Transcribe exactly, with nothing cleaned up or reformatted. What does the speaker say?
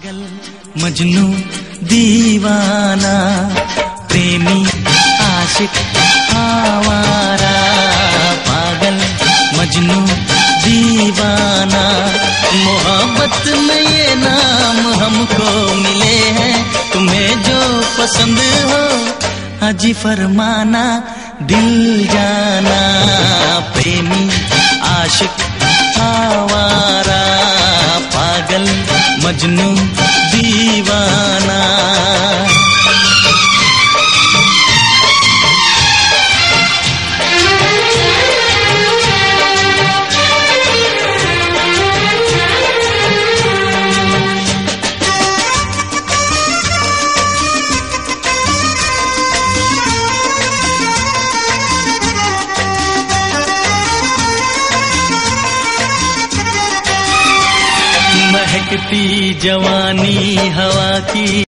पागल मजनू दीवाना, प्रेमी आशिक आवारा। पागल मजनू दीवाना, मोहब्बत में ये नाम हमको मिले हैं। तुम्हें जो पसंद हो हाजी फरमाना, दिल जाना। प्रेमी आशिक आवारा, पागल मजनू दीवाना। महकती जवानी हवा की